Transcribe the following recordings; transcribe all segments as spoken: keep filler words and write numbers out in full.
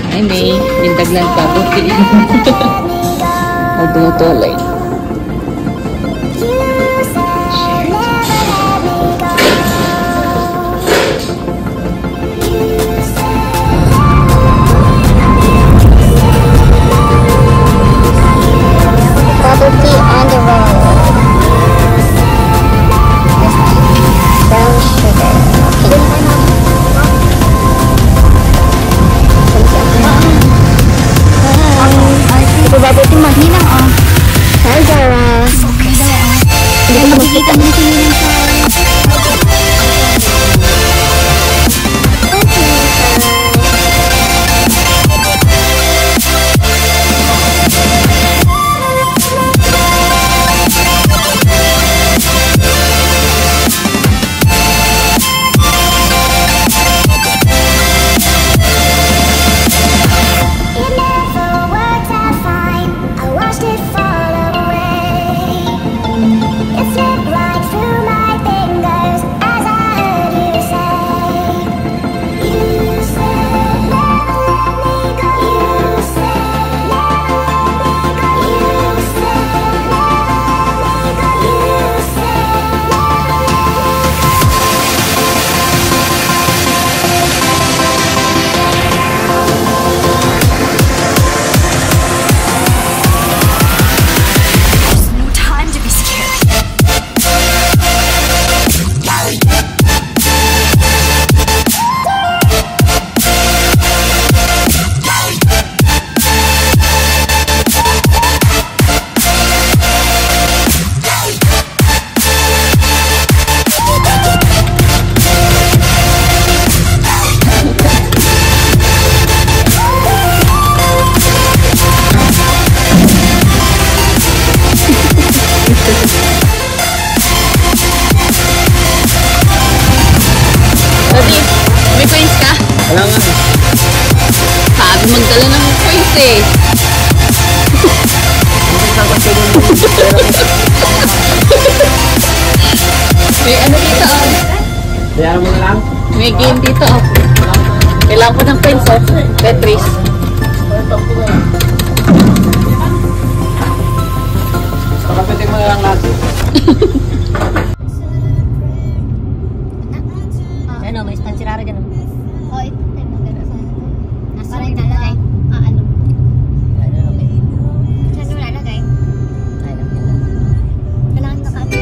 Ay, may nindaglan pa. Buti. Nagdutulay. Bubble tea on the road. Brown sugar. Okay. Bubble tea mahina oh. Hi Zara. Hindi ko makikita mo si Ninang sa Wala nga. Sabi magdala ng coins eh. May ano dito oh. Bayaran mo na lang? May game dito oh. Kailangan ko ng coins oh. Tetris. Pakapitin mo na lang natin. Ano, may stand si Rara dyan oh. Oh, ito tayo maganda sa ano. Parang yung lalagay. Ah, ano? Ano, okay. Saan yung lalagay? Ay, nakita. Kailangan ka ka.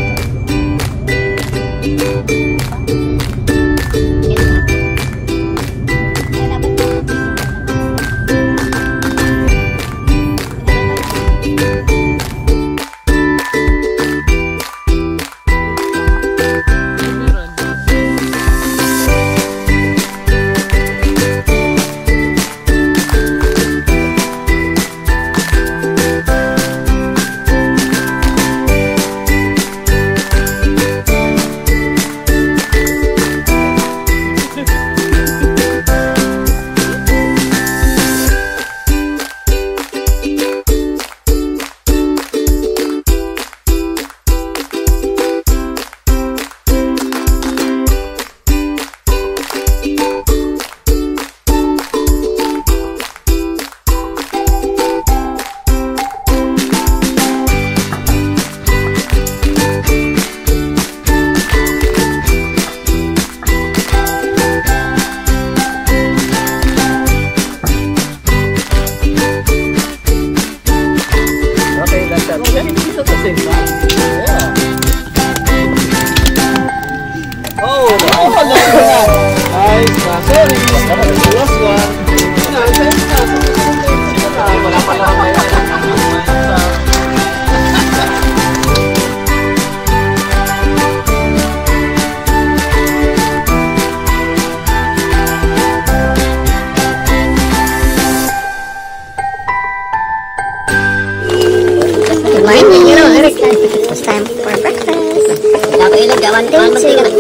It's time for breakfast. Nakailag gawan ka magsikat.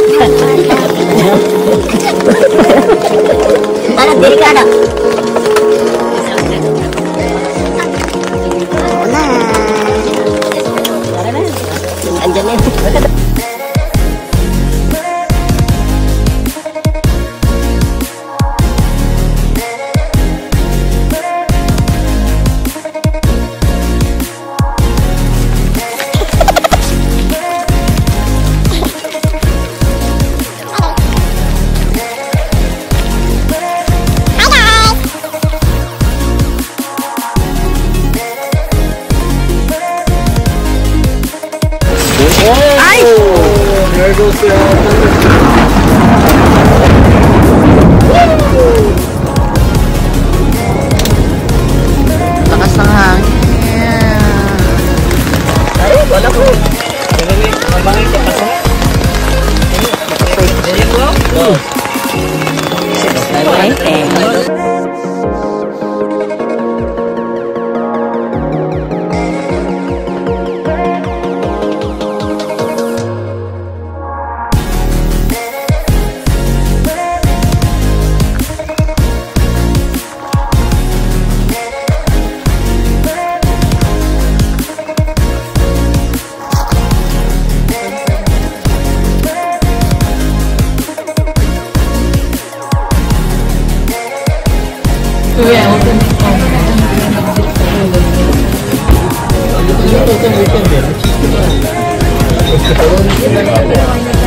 Ano delikado? Wala. Andiyan na. Tapos, uh, Lakas ng hangin. Ay, wala ko. mabangin ka pa sa. Ganyan mo? Oo. Ay, thank Kuya, Ito, ito, ito, ito.